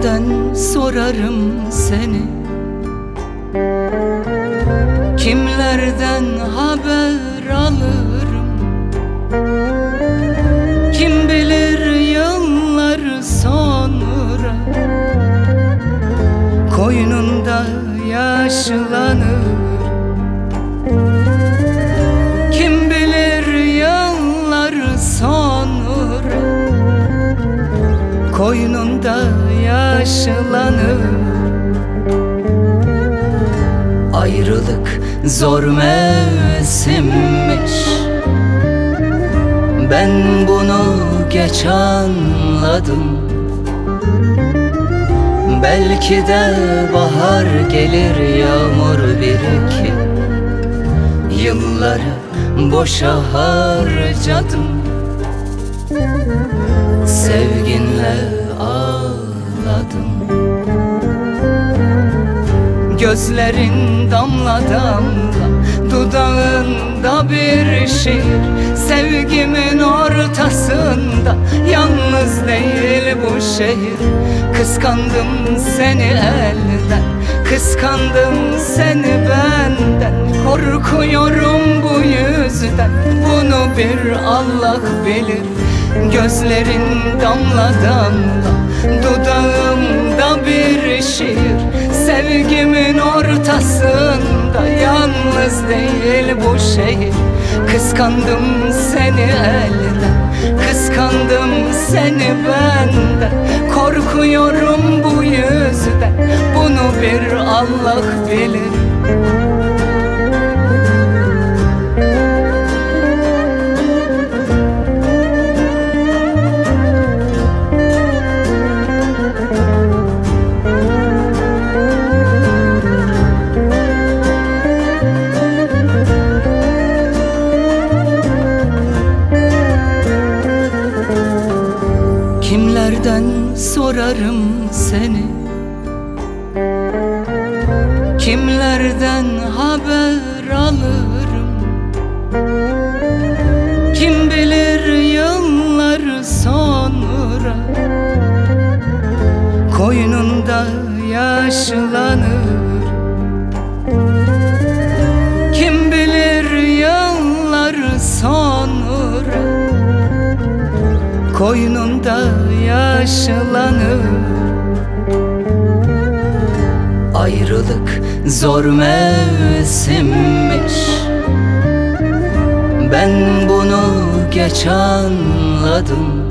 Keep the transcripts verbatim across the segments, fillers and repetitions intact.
Kimlerden sorarım seni, kimlerden haber alırım? Kim bilir yıllar sonra koynunda yaşlanır. Kim bilir yıllar sonra koynunda yaşlanır. Ayrılık zor mevsimmiş, ben bunu geç anladım. Belki de bahar gelir, yağmur birikir. Yılları boşa harcadım, sevginle ağladım. Gözlerin damla damla, dudağında bir şiir. Sevgimin ortasında, yalnız değil bu şehir. Kıskandım seni elden, kıskandım seni benden. Korkuyorum bu yüzden, bunu bir Allah bilir. Gözlerin damla damla, dudağımda bir şiir. Sevgimin ortasında, yalnız değil bu şehir. Kıskandım seni elden, kıskandım seni benden. Korkuyorum bu yüzden, bunu bir Allah bilir. Kimlerden sorarım seni, kimlerden haber alırım? Kim bilir yıllar sonra koynunda yaşlanır. Kim bilir yıllar sonra koynunda yaşlanır. Ayrılık zor mevsimmiş, ben bunu geç anladım.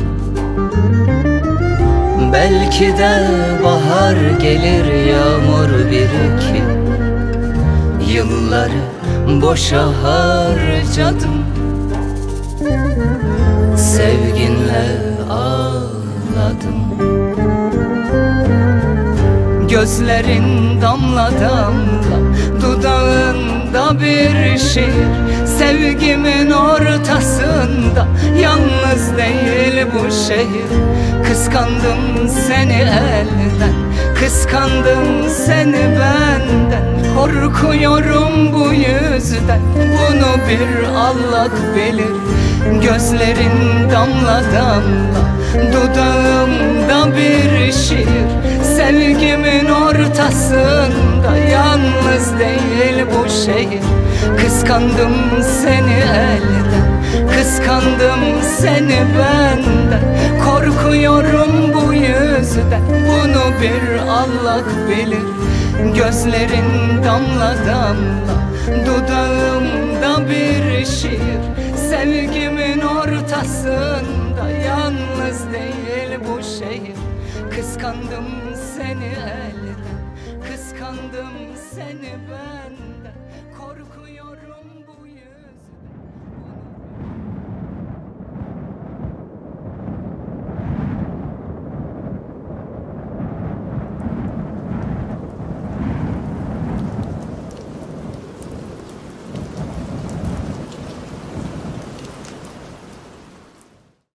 Belki de bahar gelir, yağmur birikir. Yılları boşa harcadım, sevginle ağladım. Gözlerin damla damla, dudağında bir şiir. Sevgimin ortasında, yalnız değil bu şehir. Kıskandım seni elden, kıskandım seni benden. Korkuyorum bu yüzden, bunu bir Allah bilir. Gözlerin damla damla, dudağımda bir şiir. Sevgimin ortasında, yalnız değil bu şehir. Kıskandım seni elden, kıskandım seni benden. Korkuyorum bu yüzden, bunu bir Allah bilir. Gözlerin damla damla, dudağımda bir şiir. Sevgimin ortasında, yalnız değil bu şehir. Kıskandım seni elden, kıskandım seni benden. Korkuyorum.